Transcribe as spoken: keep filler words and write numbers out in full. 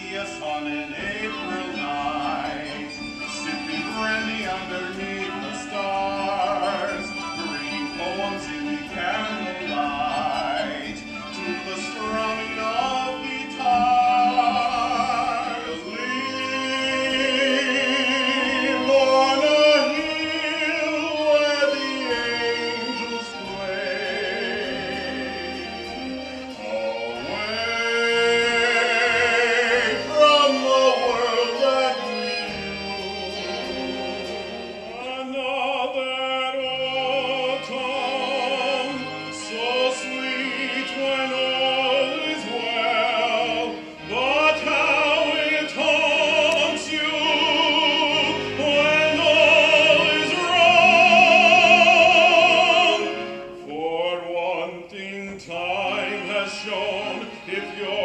us on an April night, sipping brandy underneath the stars, reading poems in the candlelight, to the strumming of guitars. Live on a hill where the angels play, away from the world that we knew. Another autumn, so sweet when all is well, but how it haunts you when all is wrong. For one thing time has shown, if you're